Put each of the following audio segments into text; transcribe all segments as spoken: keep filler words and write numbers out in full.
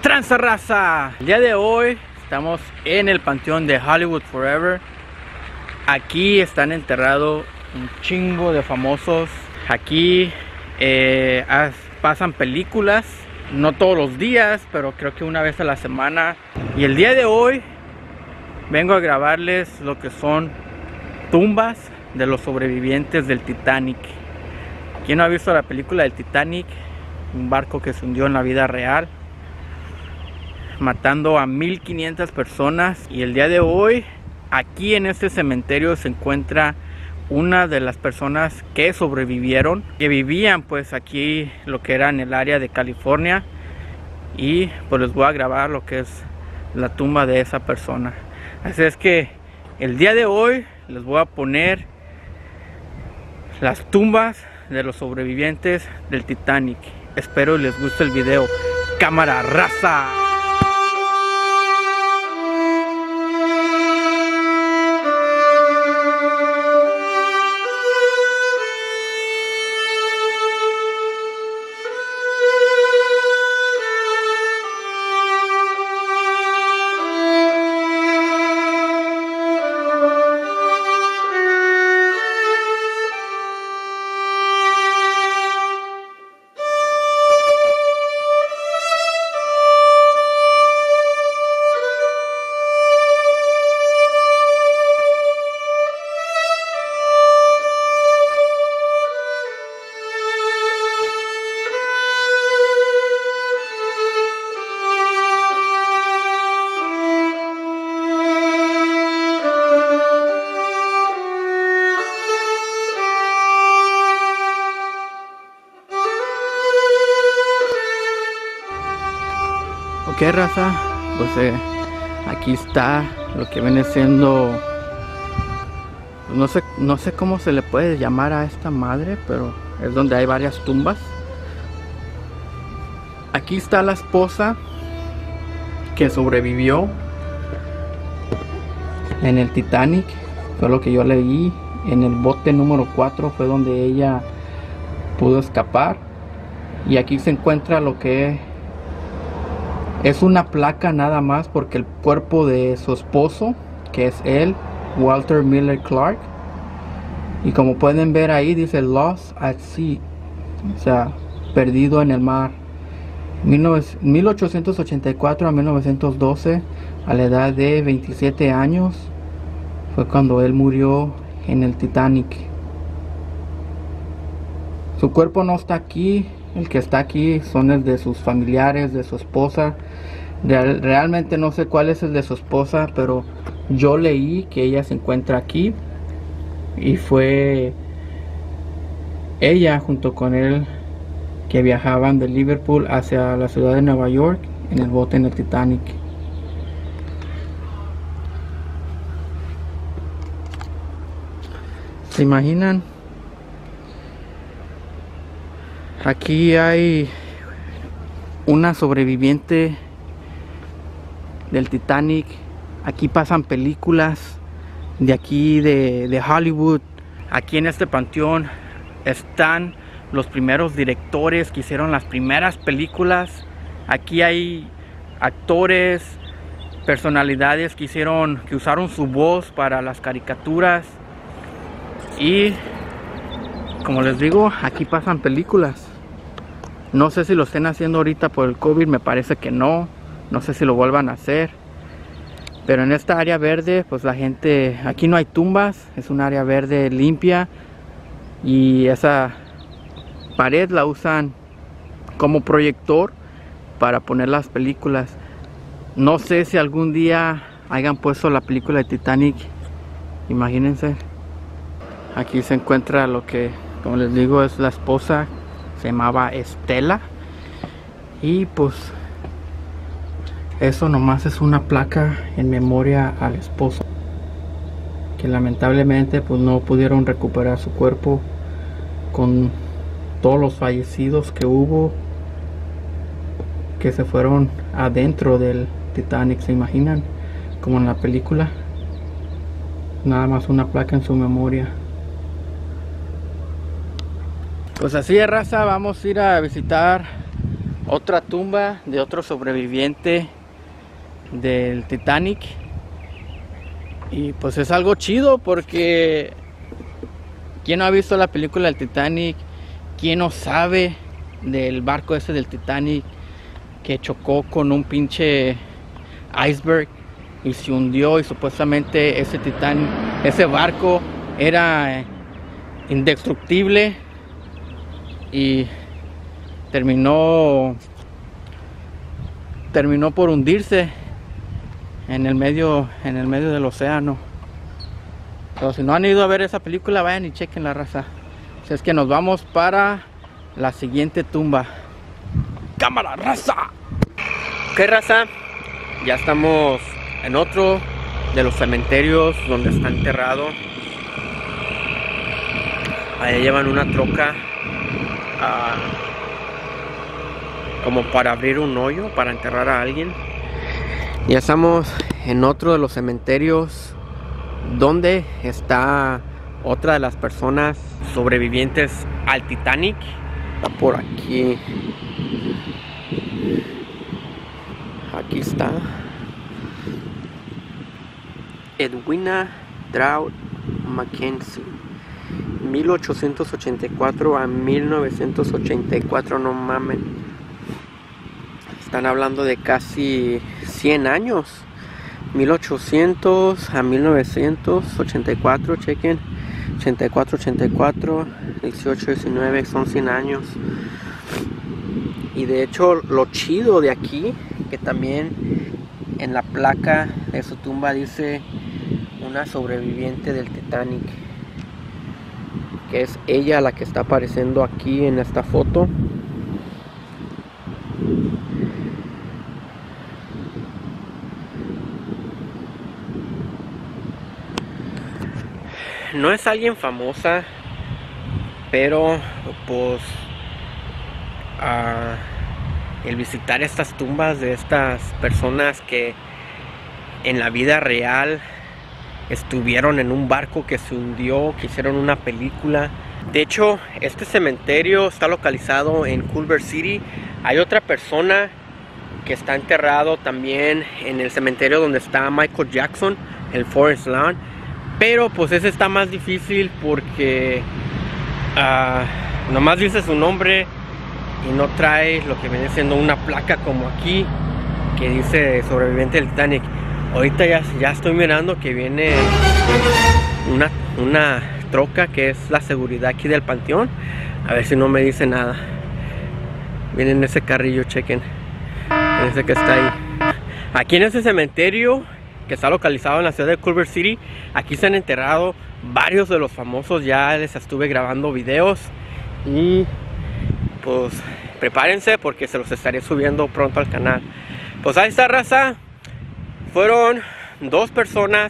tranza, raza? El día de hoy estamos en el panteón de Hollywood Forever. Aquí están enterrados un chingo de famosos. Aquí eh, pasan películas, no todos los días, pero creo que una vez a la semana. Y el día de hoy vengo a grabarles lo que son tumbas de los sobrevivientes del Titanic. ¿Quién no ha visto la película del Titanic? Un barco que se hundió en la vida real, matando a mil quinientas personas. Y el día de hoy, aquí en este cementerio se encuentra una de las personas que sobrevivieron, que vivían pues aquí, lo que era en el área de California. Y pues les voy a grabar lo que es la tumba de esa persona. Así es que el día de hoy les voy a poner las tumbas de los sobrevivientes del Titanic. Espero les guste el video. Cámara, raza. Ok, raza, pues eh, aquí está lo que viene siendo, no sé, no sé cómo se le puede llamar a esta madre, pero es donde hay varias tumbas. Aquí está la esposa que sobrevivió en el Titanic, fue lo que yo leí. En el bote número cuatro fue donde ella pudo escapar. Y aquí se encuentra lo que es una placa nada más, porque el cuerpo de su esposo, que es él, Walter Miller Clark, y como pueden ver ahí dice Lost at Sea, o sea, perdido en el mar. mil ochocientos ochenta y cuatro a mil novecientos doce, a la edad de veintisiete años, fue cuando él murió en el Titanic. Su cuerpo no está aquí. El que está aquí son el de sus familiares, de su esposa. Real, realmente no sé cuál es el de su esposa, pero yo leí que ella se encuentra aquí. Y fue ella junto con él que viajaban de Liverpool hacia la ciudad de Nueva York en el bote en el Titanic. ¿Se imaginan? Aquí hay una sobreviviente del Titanic. Aquí pasan películas de aquí de, de Hollywood. Aquí en este panteón están los primeros directores que hicieron las primeras películas. Aquí hay actores, personalidades que hicieron, que usaron su voz para las caricaturas. Y como les digo, aquí pasan películas. No sé si lo estén haciendo ahorita por el COVID, me parece que no. No sé si lo vuelvan a hacer. Pero en esta área verde, pues la gente, aquí no hay tumbas, es un área verde limpia. Y esa pared la usan como proyector para poner las películas. No sé si algún día hayan puesto la película de Titanic. Imagínense. Aquí se encuentra lo que, como les digo, es la esposa. Se llamaba Estela. Y pues eso nomás es una placa en memoria al esposo, que lamentablemente pues no pudieron recuperar su cuerpo con todos los fallecidos que hubo, que se fueron adentro del Titanic. ¿Se imaginan? Como en la película. Nada más una placa en su memoria. Pues así de raza, vamos a ir a visitar otra tumba de otro sobreviviente del Titanic. Y pues es algo chido porque ¿quién no ha visto la película del Titanic? ¿Quién no sabe del barco ese del Titanic que chocó con un pinche iceberg y se hundió, y supuestamente ese Titanic, ese barco era indestructible y terminó terminó por hundirse en el medio en el medio del océano? Pero si no han ido a ver esa película, vayan y chequen la raza. Si es que nos vamos para la siguiente tumba. ¡Cámara, raza! Ok, raza, ya estamos en otro de los cementerios donde está enterrado. Ahí llevan una troca uh, como para abrir un hoyo para enterrar a alguien. Ya estamos en otro de los cementerios donde está otra de las personas sobrevivientes al Titanic. Está por aquí. Aquí está Edwina Trout Mackenzie, mil ochocientos ochenta y cuatro a mil novecientos ochenta y cuatro. No mames, están hablando de casi cien años. Mil ochocientos a mil novecientos ochenta y cuatro, chequen. ochenta y cuatro, ochenta y cuatro, dieciocho, diecinueve, son cien años. Y de hecho lo chido de aquí, que también en la placa de su tumba dice una sobreviviente del Titanic, que es ella la que está apareciendo aquí en esta foto. No es alguien famosa, pero pues uh, el visitar estas tumbas de estas personas que en la vida real estuvieron en un barco que se hundió, que hicieron una película. De hecho, este cementerio está localizado en Culver City. Hay otra persona que está enterrado también en el cementerio donde está Michael Jackson, el Forest Lawn. Pero pues ese está más difícil porque uh, nomás dice su nombre y no trae lo que viene siendo una placa como aquí que dice sobreviviente del Titanic. Ahorita ya, ya estoy mirando que viene una, una troca que es la seguridad aquí del panteón. A ver si no me dice nada. Viene en ese carrillo, chequen. En ese que está ahí. Aquí en ese cementerio que está localizado en la ciudad de Culver City, aquí se han enterrado varios de los famosos. Ya les estuve grabando videos y pues prepárense porque se los estaré subiendo pronto al canal. Pues ahí está, raza. Fueron dos personas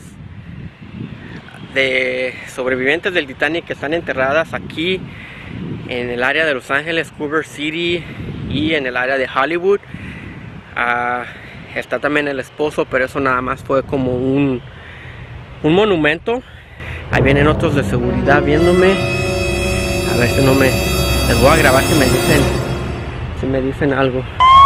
de sobrevivientes del Titanic que están enterradas aquí en el área de Los Ángeles, Culver City, y en el área de Hollywood. Uh, está también el esposo, pero eso nada más fue como un, un monumento. Ahí vienen otros de seguridad viéndome. A ver si no me... Les voy a grabar si me dicen, si me dicen algo.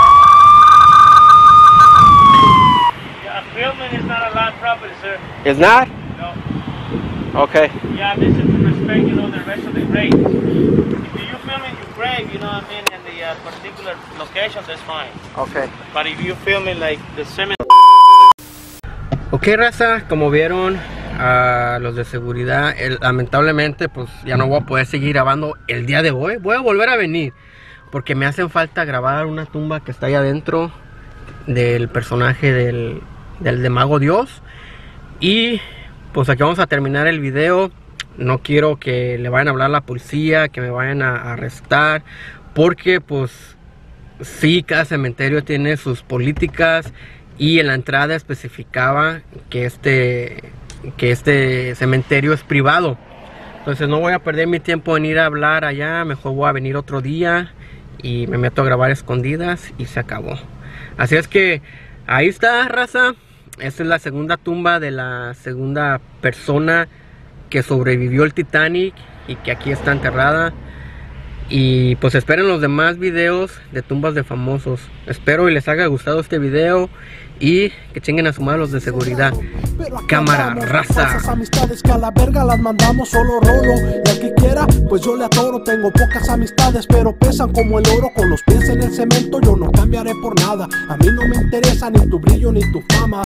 Yeah, filming is not a land property, sir. It's not? No. Okay. Yeah, this is to respect, you know, the rest of the grave. If you filming your grave, you know what I mean, in the uh, particular location, that's fine. Okay. But if you filming like the cemetery. Ok, raza, como vieron a los de seguridad, el, lamentablemente pues ya no voy a poder seguir grabando el día de hoy. Voy a volver a venir porque me hacen falta grabar una tumba que está ahí adentro del personaje del, del de Mago Dios. Y pues aquí vamos a terminar el video. No quiero que le vayan a hablar a la policía, que me vayan a, a arrestar, porque pues sí, cada cementerio tiene sus políticas. Y en la entrada especificaba que este, que este cementerio es privado. Entonces no voy a perder mi tiempo en ir a hablar allá. Mejor voy a venir otro día y me meto a grabar escondidas y se acabó. Así es que ahí está, raza. Esta es la segunda tumba de la segunda persona que sobrevivió el Titanic y que aquí está enterrada. Y pues esperen los demás videos de tumbas de famosos. Espero y les haya gustado este video y que chinguen a su madre los de seguridad. Cámara, raza. Esas amistades que a la verga las mandamos solo rolo. Y al que quiera, pues yo le atoro. Tengo pocas amistades, pero pesan como el oro. Con los pies en el cemento yo no cambiaré por nada. A mí no me interesa ni tu brillo ni tu fama.